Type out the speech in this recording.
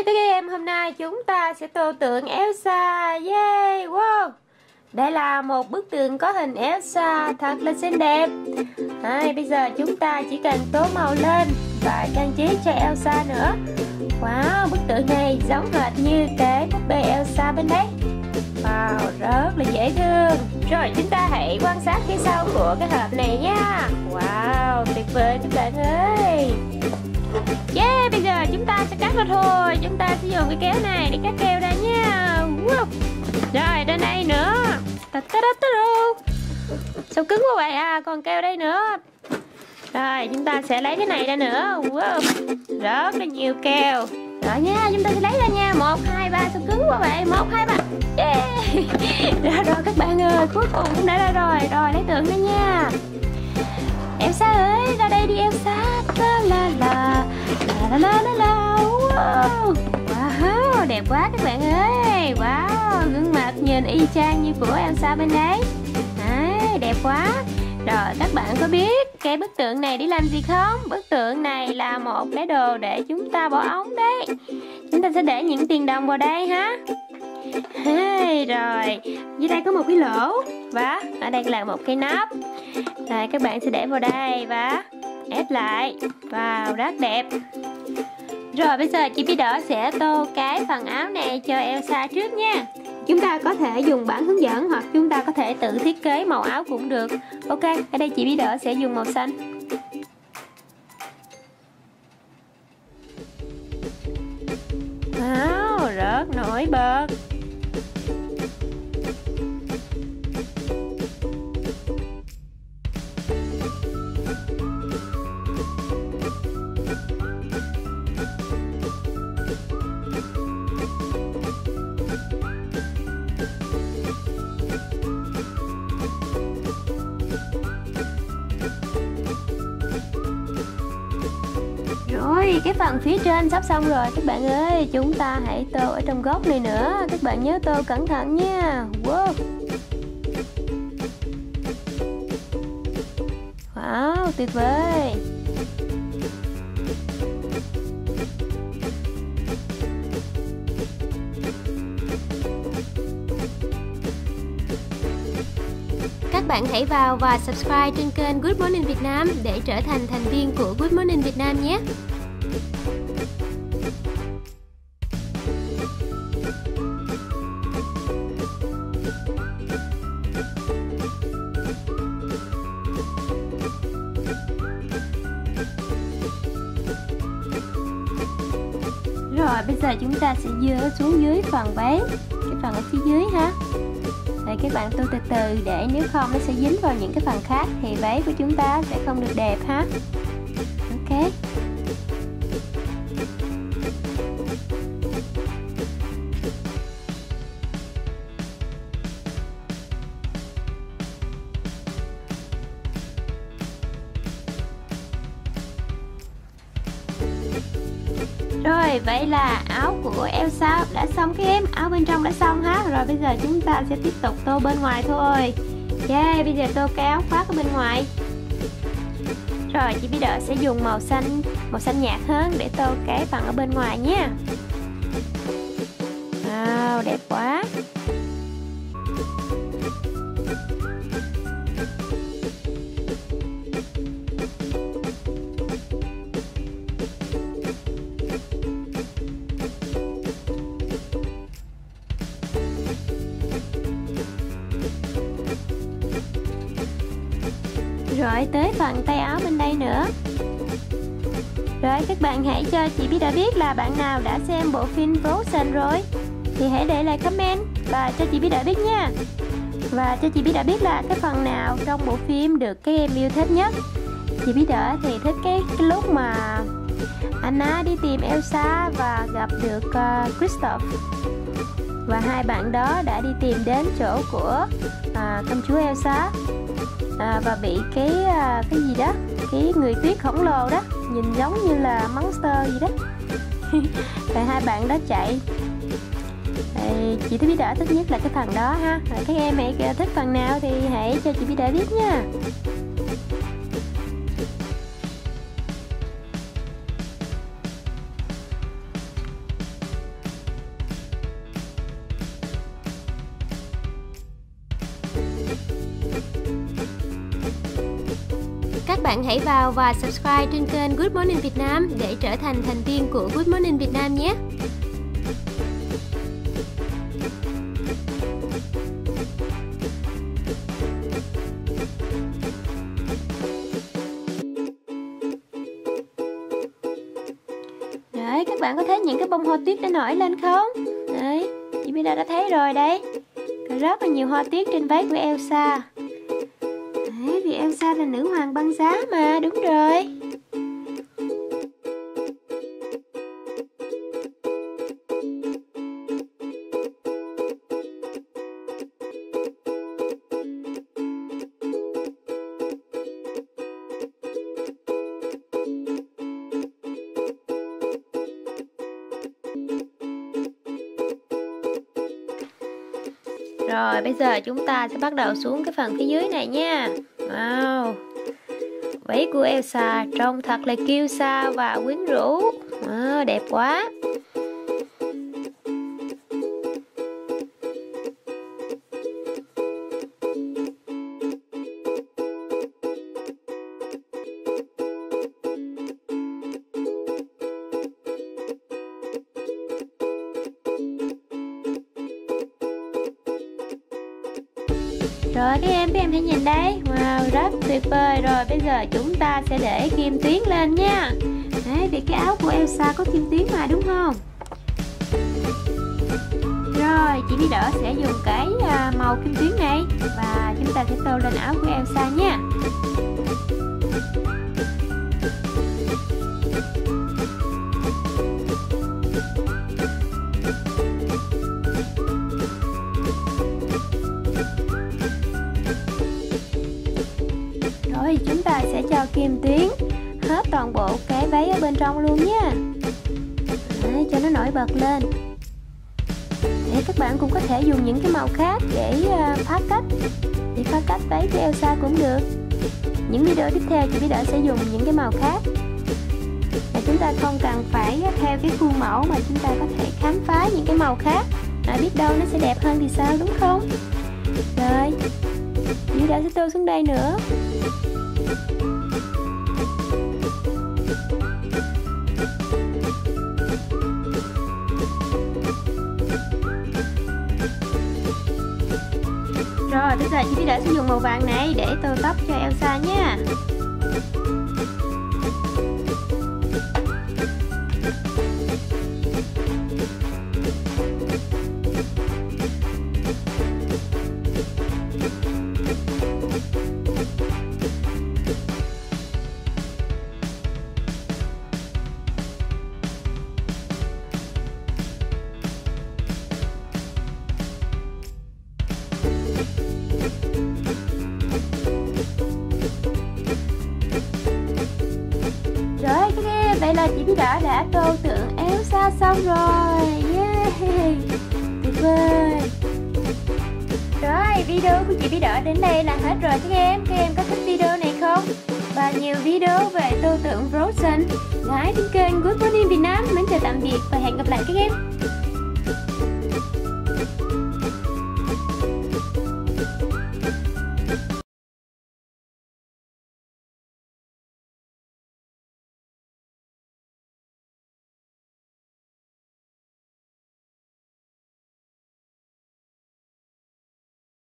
chào các em, hôm nay chúng ta sẽ tô tượng Elsa. Yeah, wow. Đây là một bức tượng có hình Elsa thật là xinh đẹp. Bây giờ chúng ta chỉ cần tô màu lên và trang trí cho Elsa nữa. Wow, bức tượng này giống hệt như cái búp bê Elsa bên đấy. Wow, rất là dễ thương. Rồi chúng ta hãy quan sát phía sau của cái hộp này nha. Wow, tuyệt vời các bạn ơi. Yeah, bây giờ chúng ta sẽ cắt ra thôi. Chúng ta sẽ dùng cái kéo này để cắt keo ra nha. Wow. Rồi, đến đây nữa. Sao cứng quá vậy à, còn keo đây nữa. Rồi, chúng ta sẽ lấy cái này ra nữa. Wow. Rất là nhiều keo. Rồi nha, chúng ta sẽ lấy ra nha. 1, 2, 3, sao cứng quá vậy. 1, 2, 3. Yeah. Rồi các bạn ơi, cuối cùng cũng đã ra rồi. Rồi, lấy tượng ra nha. Elsa ơi, ra đây đi Elsa. La la la la la la la. Wow. Wow, đẹp quá các bạn ơi. Wow, gương mặt nhìn y chang như của Elsa bên đấy. Đấy, đẹp quá. Rồi các bạn có biết cái bức tượng này để làm gì không? Bức tượng này là một cái đồ để chúng ta bỏ ống đấy. Chúng ta sẽ để những tiền đồng vào đây ha. Rồi, dưới đây có một cái lỗ và ở đây là một cái nắp. Rồi các bạn sẽ để vào đây và ép lại. Wow, rất đẹp. Rồi bây giờ chị Peter sẽ tô cái phần áo này cho Elsa trước nha. Chúng ta có thể dùng bản hướng dẫn hoặc chúng ta có thể tự thiết kế màu áo cũng được. Ok, ở đây chị Peter sẽ dùng màu xanh. Wow, rất nổi bật. Rồi, cái phần phía trên sắp xong rồi các bạn ơi. Chúng ta hãy tô ở trong góc này nữa. Các bạn nhớ tô cẩn thận nha. Wow. Wow, tuyệt vời. Các bạn hãy vào và subscribe trên kênh Good Morning Việt Nam để trở thành thành viên của Good Morning Việt Nam nhé. Rồi bây giờ chúng ta sẽ dỡ xuống dưới phần váy, cái phần ở phía dưới ha. Rồi các bạn tô từ từ để nếu không nó sẽ dính vào những cái phần khác thì váy của chúng ta sẽ không được đẹp ha. Ok. Rồi, vậy là áo của Elsa đã xong các em. Áo bên trong đã xong ha. Rồi bây giờ chúng ta sẽ tiếp tục tô bên ngoài thôi. Yeah, bây giờ tô cái áo khoác ở bên ngoài. Rồi, chị Peter sẽ dùng màu xanh nhạt hơn để tô cái phần ở bên ngoài nha. Wow, đẹp quá. Rồi tới phần tay áo bên đây nữa. Rồi các bạn hãy cho chị Peter biết là bạn nào đã xem bộ phim Frozen rồi thì hãy để lại comment và cho chị Peter biết nha. Và cho chị Peter biết là cái phần nào trong bộ phim được các em yêu thích nhất. Chị Peter thì thích cái lúc mà Anna đi tìm Elsa và gặp được Kristoff. Và hai bạn đó đã đi tìm đến chỗ của công chúa Elsa. Và bị cái gì đó, cái người tuyết khổng lồ đó, nhìn giống như là monster gì đó. Rồi hai bạn đó chạy. Chị Thúy Đỡ thích nhất là cái phần đó ha. Rồi các em hãy thích phần nào thì hãy cho chị Đỡ biết nha. các bạn hãy vào và subscribe trên kênh Good Morning Việt Nam để trở thành thành viên của Good Morning Việt Nam nhé. Đấy, các bạn có thấy những cái bông hoa tuyết đã nổi lên không? Đấy, chị Bida đã thấy rồi đấy. Có rất là nhiều hoa tuyết trên váy của Elsa. Đấy, vì Elsa là nữ hoàng băng giá mà, đúng rồi. Rồi bây giờ chúng ta sẽ bắt đầu xuống cái phần phía dưới này nha. Wow, váy của Elsa trông thật là kiêu sa và quyến rũ. Đẹp quá. Rồi các em hãy nhìn đây. Wow, rất tuyệt vời. Rồi bây giờ chúng ta sẽ để kim tuyến lên nha. Đấy, vì cái áo của Elsa có kim tuyến mà, đúng không? Rồi chị Bida sẽ dùng cái màu kim tuyến này và chúng ta sẽ tô lên áo của Elsa nha. Rồi chúng ta sẽ cho kim tuyến hết toàn bộ cái váy ở bên trong luôn nha. Đấy, cho nó nổi bật lên. Để các bạn cũng có thể dùng những cái màu khác để phá cách. Để phá cách váy của Elsa cũng được. Những video tiếp theo chị Bida sẽ dùng những cái màu khác. Và chúng ta không cần phải theo cái khuôn mẫu mà chúng ta có thể khám phá những cái màu khác. Biết đâu nó sẽ đẹp hơn thì sao, đúng không? Rồi, chị Bida sẽ tô xuống đây nữa. Rồi bây giờ chị Bida sẽ dùng màu vàng này để tô tóc cho Elsa nha. Rồi các em, vậy là chị Bida đã tô tượng Elsa xong rồi. Yeah, tuyệt vời. Rồi video của chị Bida đến đây là hết rồi các em. Các em có thích video này không? Và nhiều video về tô tượng Frozen gái trên kênh Good Morning Việt Nam. Mến chào tạm biệt và hẹn gặp lại các em.